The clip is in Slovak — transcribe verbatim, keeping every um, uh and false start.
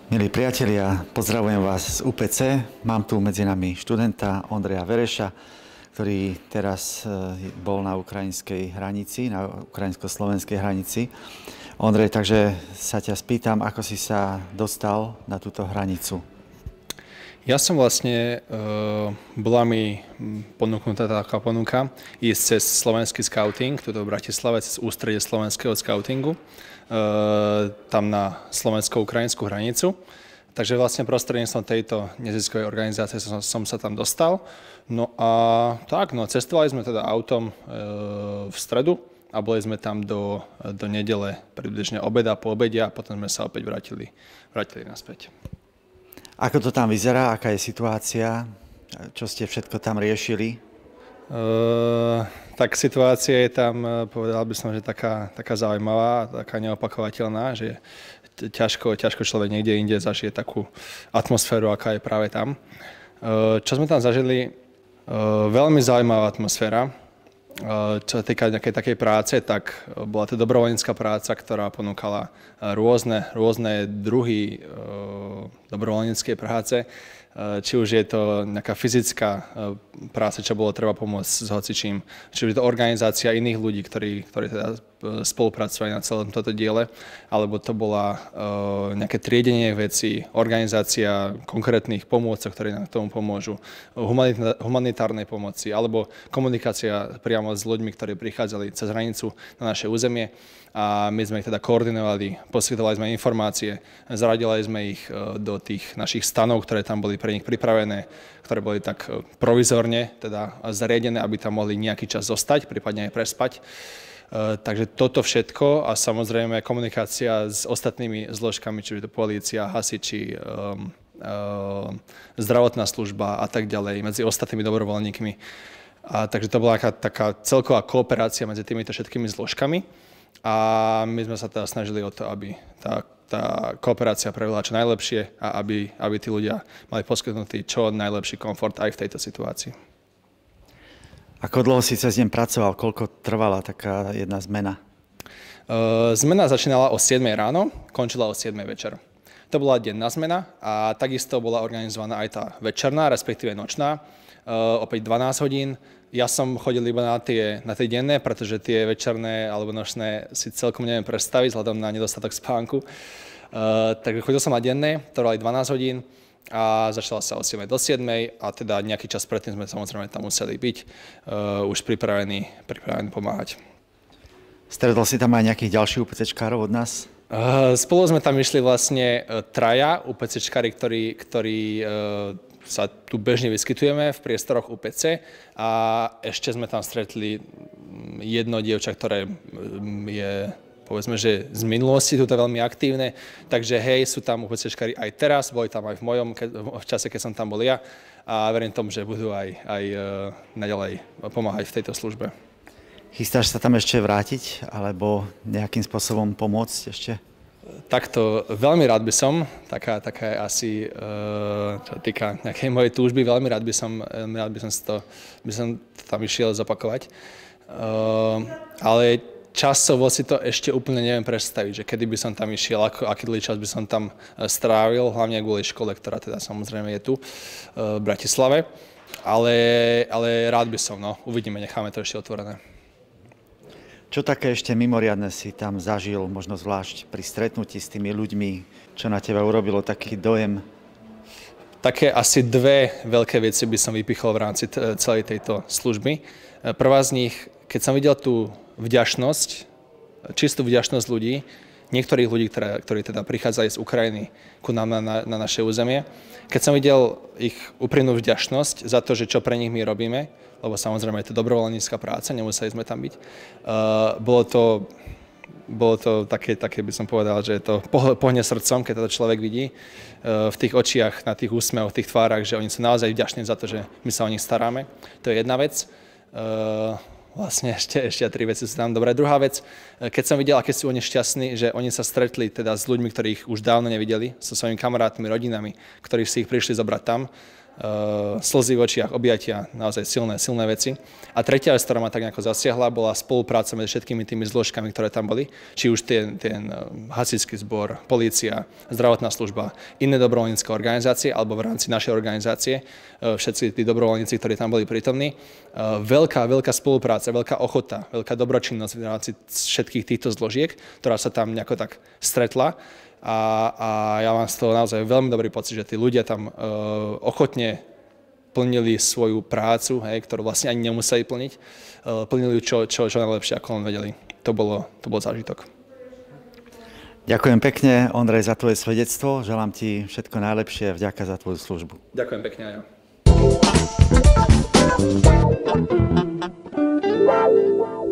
Milí priatelia, pozdravujem vás z ú pé cé. Mám tu medzi nami študenta Ondreja Vereša, ktorý teraz bol na ukrajinskej hranici, na ukrajinsko-slovenskej hranici. Ondrej, takže sa ťa spýtam, ako si sa dostal na túto hranicu? Ja som vlastne, bola mi ponúknutá taká ponuka ísť cez slovenský skauting, tuto v Bratislave, cez ústredie slovenského skautingu, tam na slovensko-ukrajinskú hranicu. Takže vlastne prostredníctvom tejto neziskovej organizácie som, som sa tam dostal. No a tak, no cestovali sme teda autom v stredu a boli sme tam do, do nedele, približne obeda, po obede a potom sme sa opäť vrátili, vrátili naspäť. Ako to tam vyzerá? Aká je situácia? Čo ste všetko tam riešili? Uh, tak situácia je tam, povedal by som, že taká, taká zaujímavá, taká neopakovateľná, že ťažko, ťažko človek niekde inde zažije takú atmosféru, aká je práve tam. Uh, čo sme tam zažili? Uh, veľmi zaujímavá atmosféra. Uh, čo sa týka nejakej takej práce, tak bola to dobrovoľnícka práca, ktorá ponúkala rôzne, rôzne druhy uh, dobrovoľníckej práce. Či už je to nejaká fyzická práca, čo bolo treba pomôcť s hocičím, či už je to organizácia iných ľudí, ktorí, ktorí teda spolupracovali na celom toto diele, alebo to bola uh, nejaké triedenie vecí, organizácia konkrétnych pomôcok, ktoré nám k tomu pomôžu, humanitárnej pomoci, alebo komunikácia priamo s ľuďmi, ktorí prichádzali cez hranicu na naše územie. A my sme ich teda koordinovali, poskytovali sme informácie, zaradili sme ich do tých našich stanov, ktoré tam boli pre nich pripravené, ktoré boli tak provizorne teda zariadené, aby tam mohli nejaký čas zostať, prípadne aj prespať. Takže toto všetko a samozrejme komunikácia s ostatnými zložkami, či je to polícia, hasiči, um, um, zdravotná služba a tak ďalej, medzi ostatnými dobrovoľníkmi. A takže to bola taká, taká celková kooperácia medzi týmito všetkými zložkami. A my sme sa teda snažili o to, aby tá, tá kooperácia prebehla čo najlepšie a aby, aby tí ľudia mali poskytnutý čo najlepší komfort aj v tejto situácii. Ako dlho si cez deň pracoval? Koľko trvala taká jedna zmena? Uh, zmena začínala o siedmej ráno, končila o siedmej večer. To bola denná zmena a takisto bola organizovaná aj tá večerná, respektíve nočná, uh, opäť dvanásť hodín. Ja som chodil iba na tie, na tie denné, pretože tie večerné alebo nočné si celkom neviem predstaviť vzhľadom na nedostatok spánku. Uh, takže chodil som na denné, to bolo aj dvanásť hodín a začala sa od siedmej do siedmej a teda nejaký čas predtým sme samozrejme tam museli byť uh, už pripravení, pripravení pomáhať. Stretol si tam aj nejakých ďalších UPCčkárov od nás? Uh, spolu sme tam išli vlastne uh, traja UPCčkári, ktorí, ktorí uh, sa tu bežne vyskytujeme v priestoroch ú pé cé a ešte sme tam stretli jedno dievča, ktoré je, povedzme, že z minulosti tu veľmi aktívne, takže hej, sú tam UPCčkári aj teraz, boli tam aj v mojom v čase, keď som tam bol ja a verím tomu, že budú aj, aj naďalej pomáhať v tejto službe. Chystáš sa tam ešte vrátiť alebo nejakým spôsobom pomôcť ešte? Takto veľmi rád by som, taká, taká je asi, čo týka nejakej mojej túžby, veľmi rád by som, veľmi rád by som, to, by som tam išiel zopakovať. Ale časovo si to ešte úplne neviem predstaviť, že kedy by som tam išiel, ako, aký dlhý čas by som tam strávil, hlavne kvôli škole, ktorá teda samozrejme je tu v Bratislave. Ale, ale rád by som, no, uvidíme, necháme to ešte otvorené. Čo také ešte mimoriadne si tam zažil, možno zvlášť pri stretnutí s tými ľuďmi? Čo na teba urobilo taký dojem? Také asi dve veľké veci by som vypichol v rámci celej tejto služby. Prvá z nich, keď som videl tú vďačnosť, čistú vďačnosť ľudí, niektorých ľudí, ktoré, ktorí teda prichádzali z Ukrajiny ku nám na, na, na naše územie, keď som videl ich úprimnú vďačnosť za to, že čo pre nich my robíme, lebo samozrejme je to dobrovoľnícka práca, nemuseli sme tam byť. Uh, bolo to, bolo to také, také, by som povedal, že to pohne srdcom, keď to človek vidí uh, v tých očiach, na tých úsmevoch, v tých tvárach, že oni sú naozaj vďační za to, že my sa o nich staráme. To je jedna vec. Uh, vlastne ešte, ešte tri veci sú tam dobré. Druhá vec, keď som videl, aké sú oni šťastní, že oni sa stretli teda s ľuďmi, ktorých už dávno nevideli, so svojimi kamarátmi, rodinami, ktorí si ich prišli zobrať tam, slzy v očiach, objatia, naozaj silné, silné veci. A tretia vec, ktorá ma tak nejako zasiahla, bola spolupráca medzi všetkými tými zložkami, ktoré tam boli. Či už ten, ten hasičský zbor, polícia, zdravotná služba, iné dobrovoľnícke organizácie, alebo v rámci našej organizácie, všetci tí dobrovoľníci, ktorí tam boli prítomní. Veľká, veľká spolupráca, veľká ochota, veľká dobročinnosť v rámci všetkých týchto zložiek, ktorá sa tam nejako tak stretla. A, a ja mám z toho naozaj veľmi dobrý pocit, že tí ľudia tam uh, ochotne plnili svoju prácu, hej, ktorú vlastne ani nemuseli plniť. Uh, plnili čo, čo, čo najlepšie, ako len vedeli. To bolo, to bol zážitok. Ďakujem pekne, Ondrej, za tvoje svedectvo. Želám ti všetko najlepšie. Vďaka za tvoju službu. Ďakujem pekne aj ja.